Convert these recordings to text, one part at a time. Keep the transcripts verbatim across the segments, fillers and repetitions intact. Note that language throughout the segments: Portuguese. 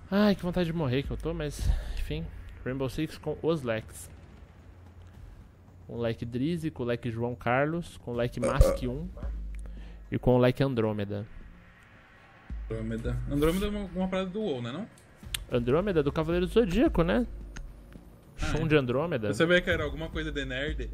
Ai, que vontade de morrer que eu tô, mas enfim. Rainbow Six com os Leques. Com o leque Drizzy, com o leque João Carlos, com o leque Mask um e com o leque Andrômeda. Andrômeda. Andrômeda é uma, uma parada do WoW, né não? Andrômeda do Cavaleiro do Zodíaco, né? Ah, Chum é. de Andrômeda. Eu sabia que era alguma coisa de nerd.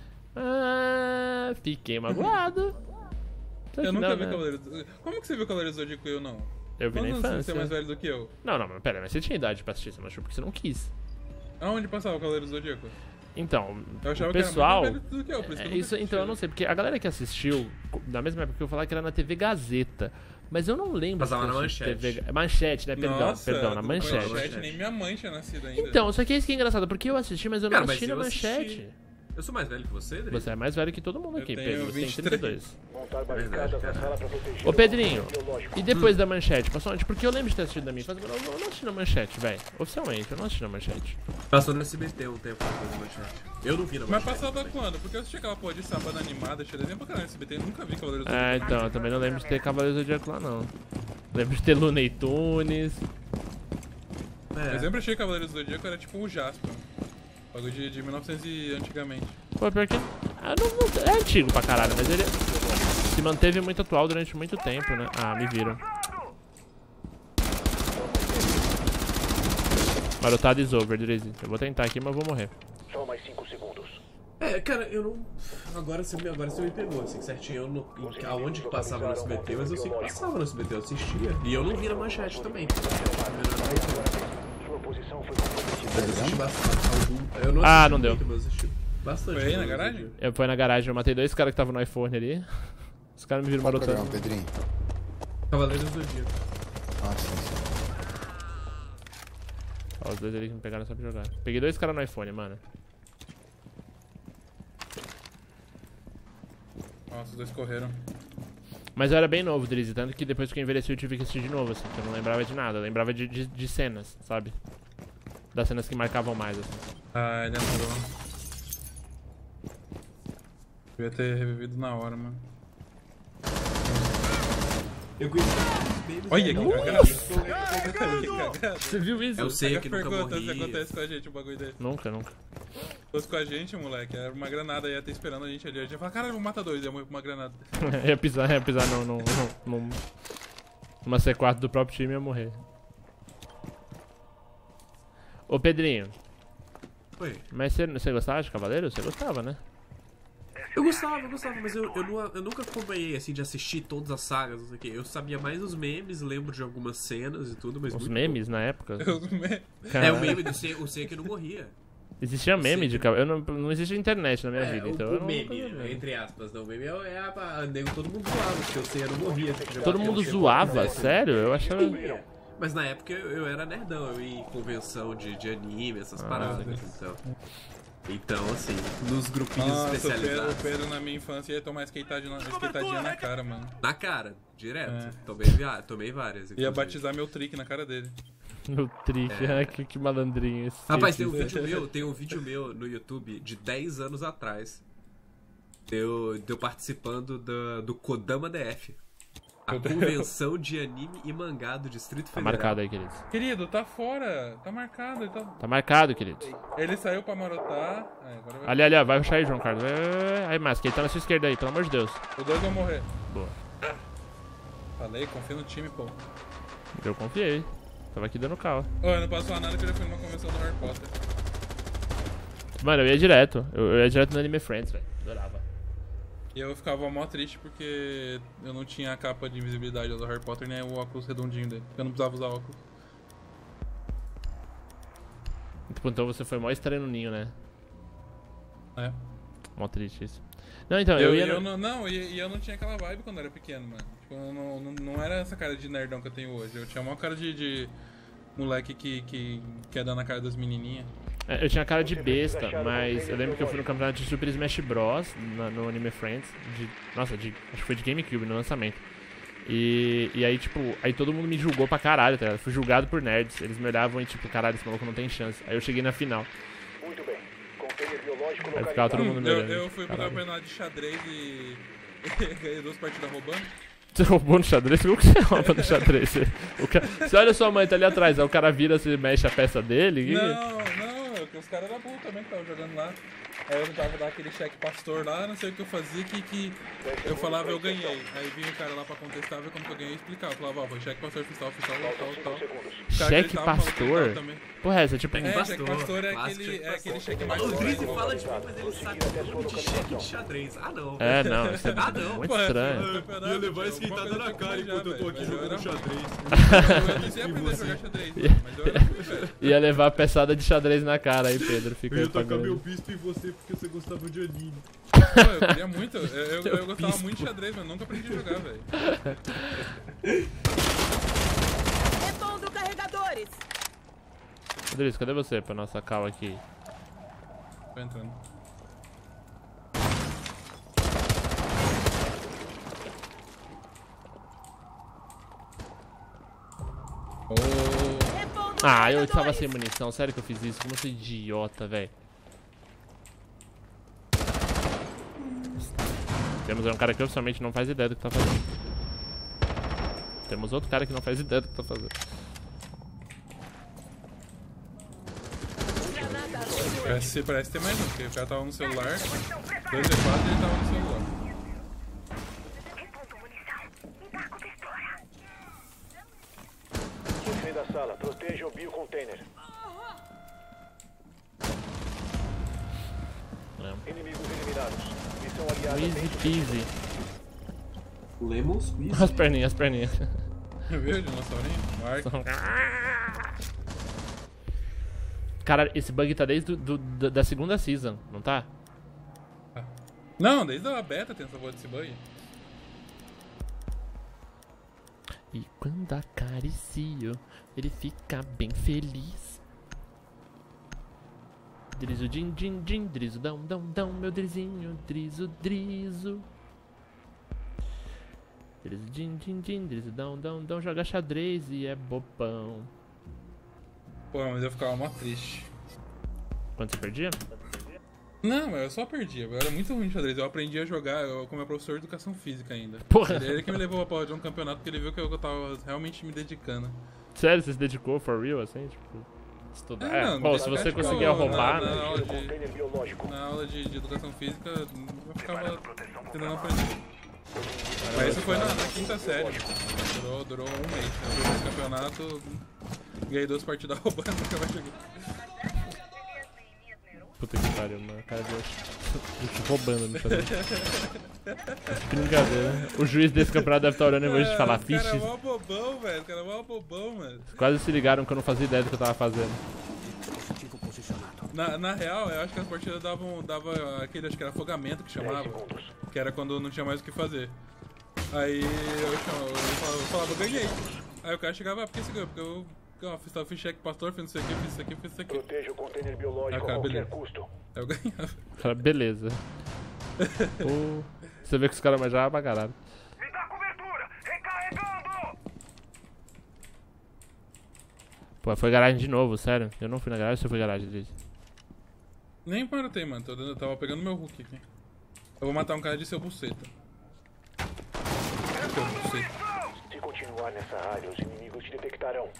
Ah, fiquei magoado. Eu nunca não, vi né? Cavaleiro do... Como que você viu Cavaleiro do Zodíaco e eu não? Eu vi na Quantos anos infância. você é mais velho do que eu? Não, não, mas pera, mas você tinha idade pra assistir, você não achou porque você não quis. Aonde passava o Cavaleiro do Zodíaco? Então, Eu achava o pessoal... que era muito mais velho do que eu, por isso que eu É, nunca isso, assisti, então eu né? não sei, porque a galera que assistiu, na mesma época que eu falava que era na T V Gazeta, mas eu não lembro. Passava se eu na assisti Manchete. T V... Manchete, né? Perdão, Nossa, perdão, na do Manchete. Manchete. Nem minha mãe tinha nascido ainda. Então, só que é isso que é engraçado, porque eu assisti, mas eu não Cara, mas assisti na eu assisti. Manchete. Eu sou mais velho que você, Dri? Você é mais velho que todo mundo Eu aqui, tenho Pedro. Você tem vinte e trinta e três. dois. É verdade, cara. Ô Pedrinho, e depois da Manchete? Passou onde? Porque eu lembro de ter assistido da minha infância, mas eu não, eu não assisti na Manchete, velho. Oficialmente, eu não assisti na Manchete. Passou no S B T um tempo depois da Manchete. Eu não vi na Mas Manchete. passava quando? Porque eu assisti aquela porra de sábado animada, tinha desenho pra caralho no S B T, eu nunca vi Cavaleiro do Ah, Zodíaco. então, eu também não lembro de ter Cavaleiro do Zodíaco lá, não. Lembro de ter Looney Tunes. É. Eu sempre achei que Cavaleiro do Zodíaco era tipo o Jasper. Bagulho de, de mil e novecentos e antigamente. Pô, pior que... Ah, não, não- é antigo pra caralho, mas ele se manteve muito atual durante muito tempo, né? Ah, me viram. Marotado is over, Drizzy. Eu vou tentar aqui, mas eu vou morrer. Só mais cinco segundos. É, cara, eu não. Agora você me, agora você me pegou, assim, certinho. Eu não, em, aonde que passava no S B T, mas eu sei que passava no S B T, eu assistia. E eu não vi na Manchete também. Sua posição foi Mas eu assisti bastante. Algum, eu não Ah, assisti não deu. muito, mas eu assisti bastante. Foi aí na Cavaleiro do garagem? Zodíaco. Eu fui na garagem, eu matei dois caras que estavam no iPhone ali. Os caras me viram Qual marotando. programa, Pedrinho? Cavaleiro do Zodíaco. Ah, sim, sim. Ó, os dois ali que me pegaram só pra jogar. Peguei dois caras no iPhone, mano. Nossa, os dois correram. Mas eu era bem novo, Drizzy, tanto que depois que eu envelheci eu tive que assistir de novo, assim, porque eu não lembrava de nada. Eu lembrava de, de, de cenas, sabe? Das cenas que marcavam mais, assim. Ah, ele entrou. Devia ter revivido na hora, mano. Eu conheci os memes. Olha que né? cagada. Que cagada. Você viu isso? Eu sei que nunca Pergunta se morri. acontece com a gente um bagulho desse. Nunca, nunca. Se fosse com a gente, moleque, era uma granada, ia ter esperando a gente ali. A gente ia falar, caralho, vou matar dois, ia morrer com uma granada. ia pisar, ia pisar no, no, no, no, numa C quatro do próprio time e ia morrer. Ô Pedrinho, Oi. mas você, você gostava de Cavaleiro? Você gostava, né? Eu gostava, eu gostava, mas eu, eu, não, eu nunca acompanhei, assim, de assistir todas as sagas, não sei o quê. Eu sabia mais os memes, lembro de algumas cenas e tudo, mas Os muito memes na época. Eu me- pouco. É, Caralho. o meme do C, o C que não morria. Existia meme Sim. de Cavaleiro. Eu não, não existe internet na minha É, vida, o, então o eu não. meme, nunca vi. entre aspas, não, o meme é, é a, a, nego, todo mundo zoava, porque o C não morria. Todo mundo zoava? Sério? Eu achava. Mas na época eu, eu era nerdão, eu ia em convenção de, de anime, essas Ah, paradas, sim. então... Então, assim, nos grupinhos Nossa, o Pedro, especializados. o Pedro na minha infância ia tomar skatadinha, skatadinha na cara, mano. Na cara, direto. É. Tomei, via- tomei várias. Ia inclusive. batizar meu trick na cara dele. No trick, É. ai, que, que malandrinho esse. Rapaz, tem um skatista. vídeo meu, tem um vídeo meu no YouTube de dez anos atrás. Eu, de eu participando da, do Kodama D F. A Meu Deus. convenção de anime e mangá do Distrito Tá Federal. marcado aí, queridos. Querido, tá fora. Tá marcado. Ele, tá... Tá marcado, queridos. ele saiu pra marotar. É, agora vai... Ali, ali, ó, vai rushar aí, João Carlos. Vai, vai, vai. Aí, Mask, ele tá na sua esquerda aí, pelo amor de Deus. Os dois vão morrer. Boa. Falei, confia no time, pô. Eu confiei. Tava aqui dando cal. Ô, eu não posso falar nada que eu já fui numa convenção do Harry Potter. Mano, eu ia direto. Eu, eu ia direto no Anime Friends, velho. Adorava. E eu ficava mó triste porque eu não tinha a capa de invisibilidade do Harry Potter, nem o óculos redondinho dele. Eu não precisava usar óculos. Tipo, então você foi mó estranho no ninho, né? É. Mó triste isso. Não, então, Eu, eu, ia. eu no- não, não, e, e eu não tinha aquela vibe quando era pequeno, mano. Tipo, eu não, não, não era essa cara de nerdão que eu tenho hoje. Eu tinha uma cara de, de moleque que, que quer dar na cara das menininhas. É, eu tinha cara de besta, mas eu lembro que eu fui no campeonato de Super Smash Bros. Na, no Anime Friends. De, nossa, de, acho que foi de GameCube no lançamento. E, e aí, tipo, aí todo mundo me julgou pra caralho, tá ligado? Eu fui julgado por nerds. Eles me olhavam e, tipo, caralho, esse maluco não tem chance. Aí eu cheguei na final. Muito bem. Container biológico Aí ficava todo localizado. mundo me Eu, olhando. eu fui pro Caralho. campeonato de xadrez e ganhei duas partidas roubando. Você roubou no xadrez? Como que você rouba no xadrez? Você, o cara, você olha sua mãe tá ali atrás, aí o cara vira, você mexe a peça dele. Que... Não, não, é que os caras eram burros também que estavam jogando lá. Aí eu tentava dar aquele cheque pastor lá, não sei o que eu fazia, que, que eu falava eu ganhei. Aí vinha o cara lá pra contestar, ver como que eu ganhei e explicava. Eu falava, ó, foi cheque pastor, fiscal, fiscal, tal, tal, tal. Cheque pastor? Porra, essa é tipo... É, pastor. cheque pastor é Clássico aquele, cheque é aquele pastor. cheque mais O forte. Drizzy fala de mim, mas ele sabe tudo de cheque de xadrez. Ah, não. É, não, isso é Ah, não. muito Pô, estranho. Ia levar esquentada na cara enquanto eu tô aqui jogando xadrez. Eu não sei aprender a jogar xadrez, mas eu era muito velho. Ia levar a peçada de xadrez na cara aí, Pedro. Fica Eu aí ia tacar pagando. meu bispo em você porque você gostava de anime. Pô, eu queria muito, eu, eu, eu gostava muito de xadrez, mas nunca aprendi a jogar, velho. Repondo carregadores. Rodrigo, cadê você pra nossa cal aqui? Tô entrando. Oh. Repondo Ah, eu tava carregadores. sem munição. Sério que eu fiz isso? Como eu sou idiota, velho. Temos um cara que oficialmente não faz ideia do que tá fazendo. Temos outro cara que não faz ideia do que tá fazendo. Granada azul. Parece, parece ter mais um, porque o cara tava no celular, dois e quatro e ele tava no celular. Defenda a sala, proteja o biocontainer. Inimigos eliminados. Missão aliada Easy dentro. peasy. Lemon squeeze. As perninhas, as perninhas. Viu, dinossaurinho? Mark. Cara, esse bug tá desde do, do- da- da segunda season, não tá? Não, desde a beta tem essa porra desse bug. E quando acaricio, ele fica bem feliz. Drizo, din, din, din, drizo, dão, dão, dão, meu drizinho, drizo, drizo. Drizo, din, din, din, drizo, dão, dão, dão, joga xadrez e é bobão. Pô, mas eu ficava mó triste. Quando você perdia? Não, mas eu só perdia. Eu era muito ruim de xadrez. Eu aprendi a jogar eu, com meu professor de educação física ainda. Porra. Ele, ele que me levou pra de um campeonato porque ele viu que eu, que eu tava realmente me dedicando. Sério, você se dedicou for real, assim? Tipo, estudar? É, É, não, bom, me se você dedicar, conseguir tipo, roubar, na- né? na aula de- Container biológico. Na aula de, de educação física, eu ficava tentando aprender. Mas isso foi na, na quinta série. Durou, durou um mês. Eu fui no campeonato, ganhei duas partidas roubando, nunca mais joguei. Puta que pariu, mano. Cara de gente roubando no xadrez. Que brincadeira. O juiz desse campeonato deve estar olhando em vez de falar Os caras fiches. mó bobão, velho. Os caras mó bobão, mano. Quase se ligaram que eu não fazia ideia do que eu tava fazendo. Na, na real, eu acho que as partidas davam, dava aquele, acho que era afogamento que chamava. Que era quando não tinha mais o que fazer. Aí eu, chamo, eu, falava, eu falava, eu ganhei. Aí o cara chegava, ah, por que você ganhou? Porque eu, eu fiz, fiz cheque pastor, fiz não sei o que, fiz isso aqui, fiz isso aqui. Proteja o container biológico Ah, cara, a qualquer beleza. custo. Aí eu ganhava. Cara, beleza. Pô, você vê que os caras manjavam pra caralho. Me dá cobertura! Recarregando! Pô, foi garagem de novo, sério. Eu não fui na garagem, você foi garagem, Liz. Nem paratei, mano. Tô dando, eu tava pegando meu hook aqui. Eu vou matar um cara de seu buceta. Seu buceta. Se continuar nessa área, os inimigos te detectarão.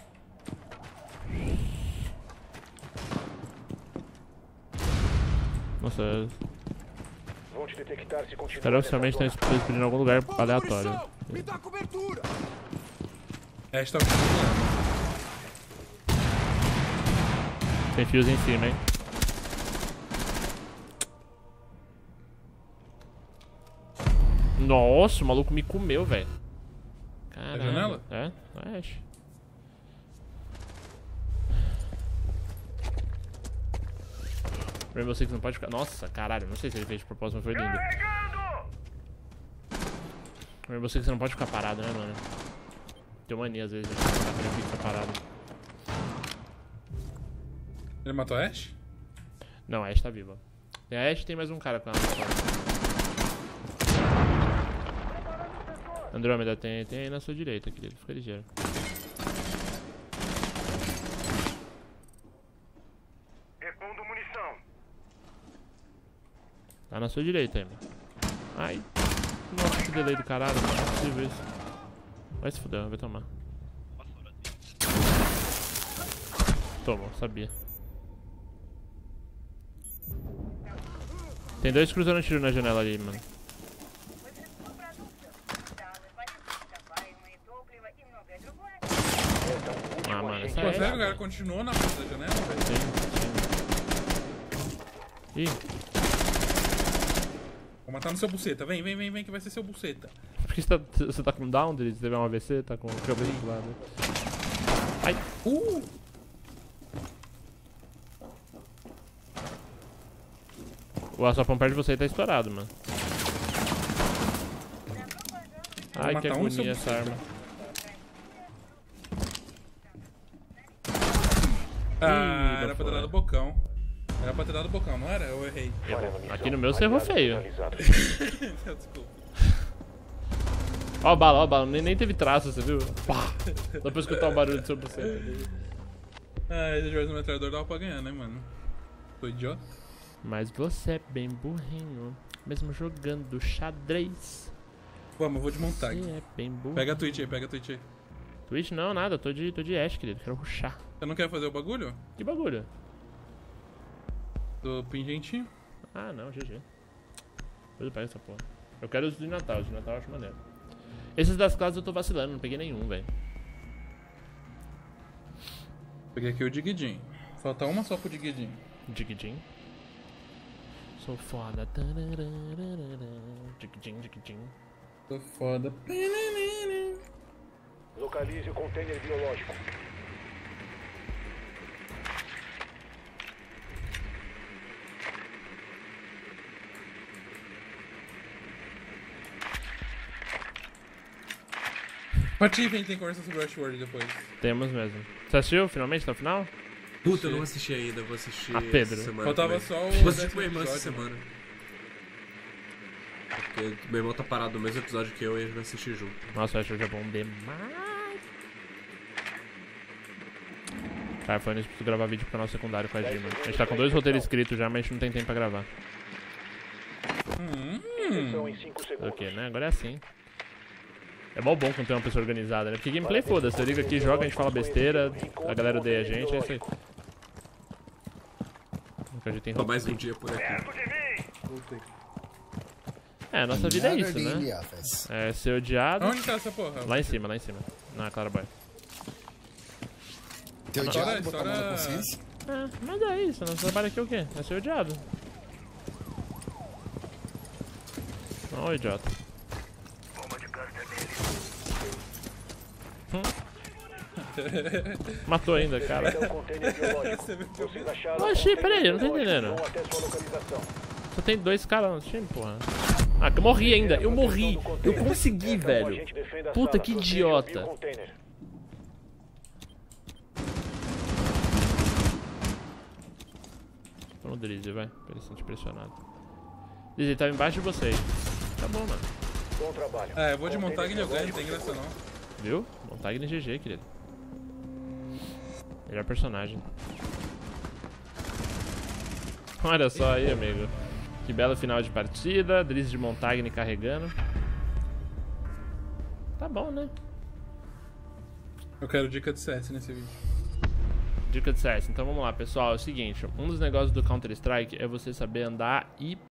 Nossa, eu Vão te detectar se continuar espero oficialmente ter nessa zona. explodido em algum lugar aleatório. Me dá cobertura! É, está Tem fios em cima, hein? Nossa, o maluco me comeu, velho. Caralho. janela? É? É, acho. Rainbow Six não pode ficar. Nossa, caralho, não sei se ele fez de propósito, mas foi lindo. Rainbow Six você não pode ficar parado, né, mano? Tem mania às vezes, de ficar parado. Ele matou a Ashe? Não, a Ashe tá viva. Tem a Ashe e tem mais um cara com ela. Andrômeda, tem, tem aí na sua direita, querido. Fica ligeiro. Repondo munição. Tá na sua direita aí, mano. Ai. Nossa, que delay do caralho, mano. Não é possível isso. Vai se fuder, vai tomar. Tomou, sabia. Tem dois cruzando tiro na janela ali, mano. Ah, mano, essa Pô, é... sério, o cara continuou na porta da janela, velho? Sim, sim. Ih, Vou matar no seu buceta. Vem, vem, vem, vem, que vai ser seu buceta. por que você tá, você tá com down, Driz? Teve um A V C? Tá com o cabelo do lado. Ai. Uh! O açapão perto de você tá estourado, mano. Ai, que matar um agonia seu essa arma. Ah, Ih, era não pra ter foi. dado bocão. Era pra ter dado bocão, não era? Eu errei. Aqui no meu você errou feio. Desculpa. Ó a bala, ó a bala. Nem, nem teve traço, você viu? Pá! Só pra escutar o barulho do seu buceta. Ah, se tivesse um metralhador dava pra ganhar, né, mano? Tô idiota. Mas você é bem burrinho. Mesmo jogando xadrez. Vamos, eu vou desmontar Você aqui. é bem burro. Pega a Twitch aí, pega a Twitch aí. Twitch não, nada. Tô de, tô de Ash, querido. Quero rushar. Você não quer fazer o bagulho? Que bagulho? Do pingentinho? Ah, não. G G. Depois eu pego essa porra. Eu quero os de Natal. Os de Natal eu acho maneiro. Esses das classes eu tô vacilando. Não peguei nenhum, velho. Peguei aqui o Digidinho. Falta uma só pro Digidinho. Digidin. Sou foda. Digidin, digidin. Tô foda. Localize o container biológico. Patife, a gente tem que conversar sobre o Ashword depois. Temos mesmo. Você assistiu finalmente até o final? Puta, eu não assisti ainda, vou assistir Ah, Pedro. essa semana. Faltava também. só o Vou assistir décimo com meu irmão essa episódio. semana. Porque meu irmão tá parado no mesmo episódio que eu e a gente vai assistir junto. Nossa, eu acho que é bom demais. Cara, foi nisso que preciso gravar vídeo pro canal secundário com a G, mano. A gente tá com dois roteiros escritos já, mas a gente não tem tempo pra gravar. Hum. Inserção em cinco segundos. Ok, né? Agora é assim. É mó bom quando tem uma pessoa organizada, né? Porque gameplay, foda-se. Você liga aqui, joga, a gente fala besteira, a galera odeia a gente, é isso aí. Nunca a gente tem Só mais um dia por aqui. É, a nossa vida é Another isso, day in né? the office. É ser odiado. Onde tá essa porra? Lá em cima, lá em cima. Na Claraboy. Teu História- diabo botar a mão na história- consciência? É, mas é isso. Nosso trabalho aqui é o quê? É ser odiado. Ó, idiota. Hum. Matou ainda, cara. Esse é o container biológico. Vocês acharam Oxi, o container peraí, eu não tô biológico. entendendo. Vão até sua localização. Só tem dois caras no time, porra. Ah, eu morri ainda. Eu morri. Eu consegui, Então, velho. agente defenda a Puta, sala. que Proteja idiota. o container. Vamos no Drizzy, vai. Pra ele se sentir pressionado. Drizzy, tava embaixo de vocês. Tá bom, mano. Bom trabalho. É, eu vou desmontar aquele ganho, não tem graça não. Viu? Montagem G G, querido. Melhor personagem. Olha só aí, amigo. Que belo final de partida. Drizzy de Montagne carregando. Tá bom, né? Eu quero dica de C S nesse vídeo. Dica de C S. Então vamos lá, pessoal. É o seguinte. Um dos negócios do Counter-Strike é você saber andar e